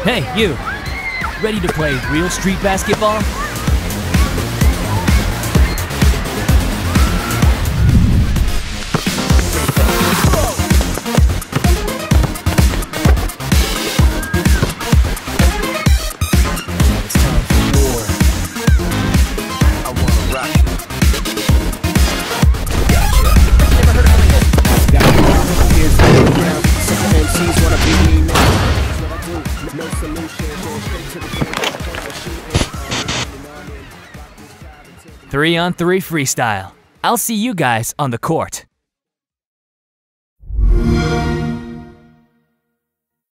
Hey, you! Ready to play real street basketball? Three on three freestyle. I'll see you guys on the court.